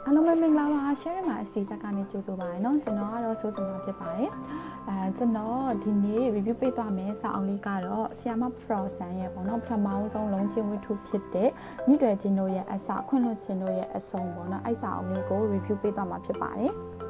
အားလုံးပဲမင်္ဂလာပါ share မှာအစီအစကနေကြိုဆိုပါရနော်ကျွန်တော်ကတော့စိုးစံမှာဖြစ်ပါတယ်ကျွန်တော်ဒီနေ့ review ပေးသွားမယ်စာအုပ်လေးကတော့ဆီယာမ Pro ဆန်ရဲ့ပေါ့နော်ပထမဆုံးလုံးချင်းဝတ္ထုဖြစ်တဲ့မြစ်တွေချင်းတို့ရဲ့အစခွင့်လွှတ်ခြင်းတို့ရဲ့အဆုံးပေါ့နော်အဲ့စာအုပ်လေးကို review ပေးသွားမှာဖြစ်ပါတယ်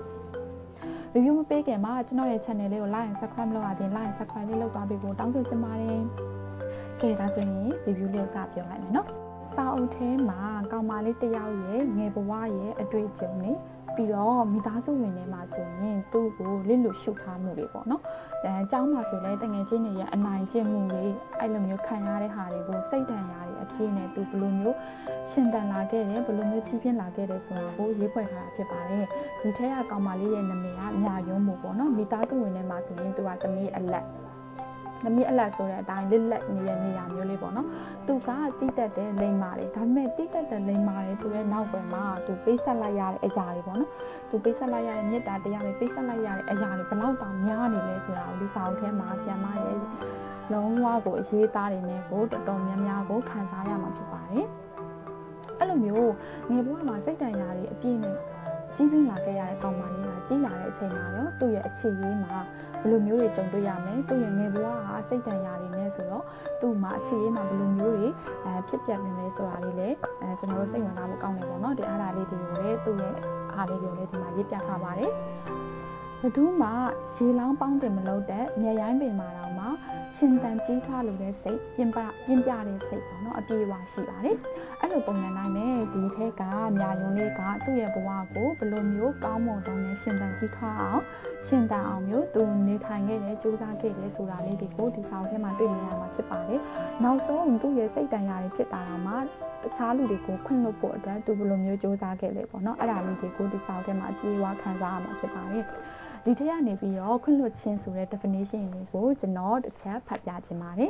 review မပေးခင်မှာကျွန်တော်ရဲ့ channel လေးကို like and subscribe လုပ်ရရင် like and subscribe လေးလုပ်သွားပေးဖို့တောင်းဆိုချင်ပါတယ်ကဲဒါဆိုရင် review လေးကိုစပြောလိုက်မယ်နော်စာအုပ်ထဲမှာကောင်မလေးတစ်ယောက်ရဲ့ငယ်ဘဝရဲ့အတွေ့အကြုံတွေပြီးတော့မိသားစုဝင်တွေမှာဆိုရင်သူ့ကိုလစ်လို့ရှုပ်ထားမှုတွေပေါ့နော်အကြောင်းမှာဆိုလဲတငယ်ချင်းတွေရဲ့အနိုင်ကျင့်မှုတွေအဲ့လိုမျိုးခံရတဲ့ဟာတွေကိုစိတ်တန်ရာတွေအပြည့်နဲ့သူဘယ်လိုမျိုးရှင်တန်လာခဲ့တယ်ဘယ်လိုမျိုးကြီးပြင်းလာခဲ့တယ်ဆိုတာကိုရေးဖွဲ့ထားတာဖြစ်ပါတယ်ဒီထက်ကကောင်မလေးရဲ့နာမည်ကမြာယုံမှုပေါ့နော်မိသားစုဝင်တွေမှာဆိုရင်သူကသမီးအလက်ဆိုတဲ့အတိုင်းလစ်လက်နေတဲ့နေရာမျိုးလေးပေါ့နော်သူကတိတက်တဲ့လိမ္မာတွေဒါပေမဲ့တိတက်တဲ့လိမ္မာတွေဆိုတဲ့နောက်ွယ်မှာသူပေးဆက်လိုက်ရတဲ့အရာတွေပေါ့နော်သူပေးဆက်လိုက်ရတဲ့မေတ္တာတရားတွေပေးဆက်လိုက်ရတဲ့အရာတွေဘယ်လောက်တောင်များနေလဲဆိုတာကိုဒီစာအုပ်ထဲမှာဆရာမရဲ့လုံးဝကိုအရေးသားတွေနဲ့ကိုတော်တော်များများကိုခံစားရမှာဖြစ်ပါတယ်အဲ့လိုမျိုးငယ်ဘဝမှာစိတ်တန်ရာတွေအပြည့်နဲ့ကြီးပြင်းလာခဲ့ရတဲ့ကောင်မလေးကကြီးလာတဲ့အချိန်မှာရောသူ့ရဲ့အခြေရေးမှာဘယ်လိုမျိုးတွေကြုံတွေ့ရမလဲသူ့ရဲ့ငယ်ဘဝကစိတ်တန်ရာတွေနဲ့ဆိုတော့သူ့မှာအခြေရေးမှာဘယ်လိုမျိုးတွေဖြစ်ပျက်နေလဲဆိုတာလေးလည်းကျွန်တော်တို့စိတ်ဝင်စားဖို့ကောင်းတယ်ပေါ့နော်ဒီအားလေးတွေကိုလည်းသူ့ရဲ့အားလေးတွေကိုလည်းဒီမှာရေးပြထားပါတယ်ဘယ်သူမှရေလောင်းပေါင်းတင်မလုပ်တဲ့မြေရိုင်းပင်မှာတော့မှရှင်တန်ကြီးထွားလို့တဲ့စိတ်ပြင်းပြတဲ့စိတ်ပေါ့နော်အပြေအဝရှိပါတယ်အဲ့လိုပုံစံတိုင်းနဲ့ဒီထက်ကမြာယုံလေးကသူ့ရဲ့ဘဝကိုဘယ်လိုမျိုးကောင်းမွန်တော့နဲ့ရှင်တန်ကြီးထွားအောင်ရှင်တန်အောင်မျိုးသူနေထိုင်ခဲ့တယ်ကြိုးစားခဲ့တယ်ဆိုတာလေးတွေကိုဒီစာအုပ်ထဲမှာတွေ့နေရမှာဖြစ်ပါတယ်နောက်ဆုံးသူ့ရဲ့စိတ်တန်ရာတွေဖြစ်တာတော့မှတခြားလူတွေကိုခွင့်လွှတ်ဖို့အတွက်သူဘယ်လိုမျိုးကြိုးစားခဲ့လဲပေါ့နော်အဲ့ဒါလေးတွေကိုဒီစာအုပ်ထဲမှာအပြေအဝခံစားရမှာဖြစ်ပါတယ်ဒီထက်ကနေပြီးတော့ခွင့်လွှတ်ခြင်းဆိုတဲ့ definition လေးကိုကျွန်တော်တစ်ချက်ဖတ်ပြချင်ပါတယ်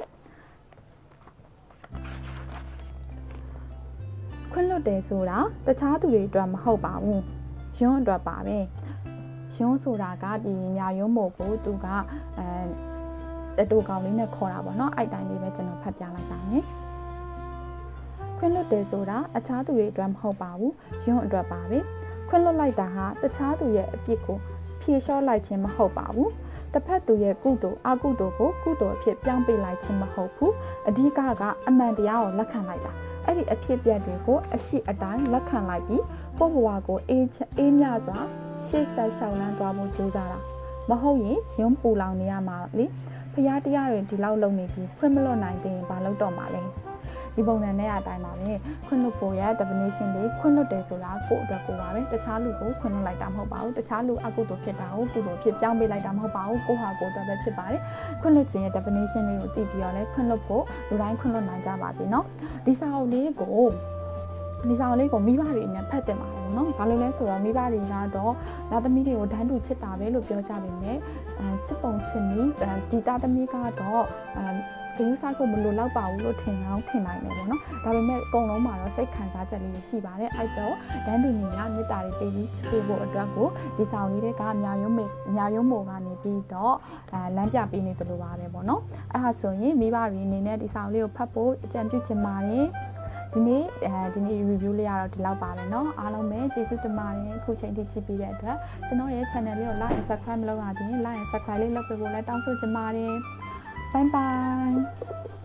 ခွင့်လွှတ်တယ်ဆိုတာတခြားသူတွေအတွက်မဟုတ်ပါဘူးယွန်းအတွက်ပါပဲယွန်းဆိုတာကဒီညာယွန်းမို့ကိုသူကတတူကောင်လေးနဲ့ခေါ်တာပေါ့နော်အဲ့တိုင်းလေးပဲကျွန်တော်ဖတ်ပြလိုက်တာနဲ့ခွင့်လွှတ်တယ်ဆိုတာအခြားသူတွေအတွက်မဟုတ်ပါဘူးယွန်းအတွက်ပါပဲခွင့်လွှတ်လိုက်တာဟာတခြားသူရဲ့အပြစ်ကိုဖြေလျှော့လိုက်ခြင်းမဟုတ်ပါဘူးတစ်ဖက်သူရဲ့ကုသိုလ်အကုသိုလ်ကိုကုသိုလ်အဖြစ်ပြောင်းပေးလိုက်ခြင်းမဟုတ်ဘူးအဓိကကအမှန်တရားကိုလက်ခံလိုက်တာအဲ့ဒီအဖြစ်ပြက်တွေကိုအရှိအတိုင်းလက်ခံလိုက်ပြီးကိုယ့်ဘဝကိုအေးမြစွာရှေ့ဆက်ရှောင်လန်းသွားဖို့ကြိုးစားတာမဟုတ်ရင်ရုံးပူလောင်နေရမှာလေဖျားတရားတွေဒီလောက်လုံနေပြီးခွင့်မလွတ်နိုင်တဲ့ဘာလို့တော့မှာလဲဒီပုံစံနဲ့အတိုင်းပါပဲခွင့်လွတ်ဖို့ရဲ့ definition လေးခွင့်လွတ်တယ်ဆိုတာကိုယ့်အတွက်ကိုပါပဲတခြားလူကိုခွင့်လွတ်လိုက်တာမဟုတ်ပါဘူးတခြားလူအကုသိုလ်ဖြစ်တာကိုကုသိုလ်ဖြစ်ပြောင်းပေးလိုက်တာမဟုတ်ပါဘူးကိုယ့်ဟာကိုယ်အတွက်ပဲဖြစ်ပါတယ်ခွင့်လွတ်ခြင်းရဲ့ definition လေးကိုသိပြီးတော့လည်းခွင့်လွတ်ဖို့လူတိုင်းခွင့်လွတ်နိုင်ကြပါစေเนาะဒီစာအုပ်လေးကိုမိဘတွေအများဖတ်တင်ပါတယ်เนาะဘာလို့လဲဆိုတော့မိဘတွေကတော့သားသမီးတွေကိုဒန်းတူချစ်တာပဲလို့ပြောကြပေမဲ့ချစ်ပုံချစ်နည်းဒီသားသမီးကတော့ဒီစားကိုမလိုတော့ပါဘူးလို့ထင်နိုင်တယ်ပေါ့နော်ဒါပေမဲ့အကုန်လုံးမှာတော့စိတ်ခံစားချက်လေးရှိပါတယ်အဲ့တော့ဒန်းတူညီညာမေတ္တာတွေပေးပြီးချစ်ဖို့အတွက်ကိုဒီဆောင်လေးတွေကမြာယုံမို့ကနေပြီးတော့လမ်းပြပေးနေသလိုပါပဲပေါ့နော်အဲ့ဒါဆိုရင်မိဘတွေအနေနဲ့ဒီဆောင်လေးကိုဖတ်ဖို့အကြံပြုချင်ပါတယ်ဒီနေ့ review လေးကတော့ဒီလောက်ပါပဲเนาะအားလုံးပဲကျေးဇူးတင်ပါတယ်ခုချိန်ထိကြည့်ပြီးတဲ့အတွက်ကျွန်တော်ရဲ့ channel လေးကို like and subscribe မလုပ်ရသေးရင် like and subscribe လေးလုပ်ပေးဖို့လည်းတောင်းဆိုချင်ပါတယ်Bye bye.